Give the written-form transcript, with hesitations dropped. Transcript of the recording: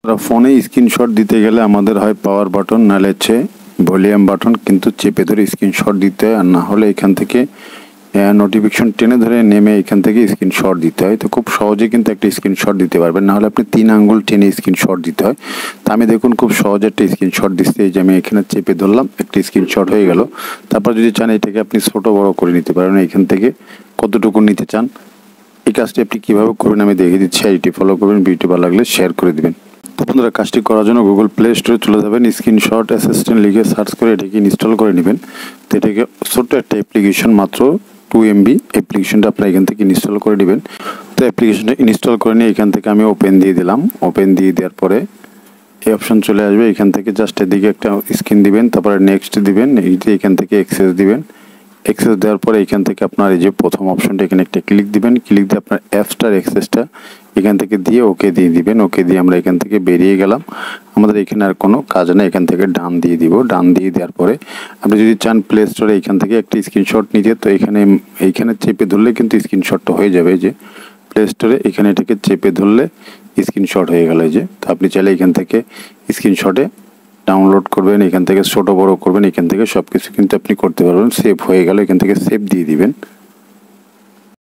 ফোনে স্ক্রিনশট দিতে গেলে আমাদের হয় পাওয়ার বাটন নাহলে হচ্ছে ভলিউম বাটন কিন্তু চেপে ধরে স্ক্রিনশট দিতে হয়, আর না হলে এখান থেকে নোটিফিকেশন টেনে ধরে নেমে এখান থেকে স্ক্রিনশট দিতে হয়। তো খুব সহজে কিন্তু একটা স্ক্রিনশট দিতে পারবেন, না হলে আপনি 3 আঙ্গুল টেনে স্ক্রিনশট দিতে হয়। তো আমি দেখুন খুব সহজে একটা স্ক্রিনশট দিচ্ছি, এই যে আমি এখানে চেপে ধরলাম, একটা স্ক্রিনশট হয়ে গেল। তারপর যদি চান এটাকে আপনি ছোট বড় করে নিতে পারেন, এখান থেকে কতটুকু নিতে চান। এই কাজটি আপনি কীভাবে করবেন আমি দেখিয়ে দিচ্ছি, আইটি ফলো করবেন, ভিডিওটি ভালো লাগলে শেয়ার করে দেবেন। তো বন্ধুরা, কাজটি করার জন্য গুগল প্লে স্টোরে চলে যাবেন, স্ক্রিনশট অ্যাসিস্ট্যান্ট লিখে সার্চ করে এটাকে ইনস্টল করে নেবেন। তো এটাকে ছোট্ট একটা অ্যাপ্লিকেশন, মাত্র 2 MB অ্যাপ্লিকেশনটা আপনার এখান থেকে ইনস্টল করে নেবেন। তো অ্যাপ্লিকেশনটা ইনস্টল করে নিয়ে এখান থেকে আমি ওপেন দিয়ে দিলাম। ওপেন দিয়ে দেওয়ার পরে এই অপশন চলে আসবে, এখান থেকে জাস্ট এদিকে একটা স্ক্রিন দিবেন, তারপরে নেক্সট দিবেন, এখান থেকে অ্যাক্সেস দিবেন। অ্যাক্সেস দেওয়ার পরে এখান থেকে আপনার এই যে প্রথম অপশনটা এখানে একটা ক্লিক দিবেন, ক্লিক দিয়ে আপনার অ্যাপসটার অ্যাক্সেসটা এখান থেকে দিয়ে ওকে দিয়ে দিবেন। ওকে দিয়ে আমরা এখান থেকে বেরিয়ে গেলাম, আমাদের এখানে আর কোনো কাজ নেই। এখান থেকে ডান দিয়ে দিব। ডান দিয়ে দেওয়ার পরে আপনি যদি চান প্লে স্টোরে এখান থেকে একটা স্ক্রিনশট নিতে, তো এইখানে চেপে ধরলে কিন্তু স্ক্রিনশটটা হয়ে যাবে। যে প্লে স্টোরে এখানে এটাকে চেপে ধরলে স্ক্রিনশট হয়ে গেল। যে তো আপনি চাইলে এখান থেকে স্ক্রিনশটে ডাউনলোড করবেন, এখান থেকে ছোটো বড়ো করবেন, এখান থেকে সব কিছু কিন্তু আপনি করতে পারবেন। সেভ হয়ে গেল, এখান থেকে সেভ দিয়ে দিবেন।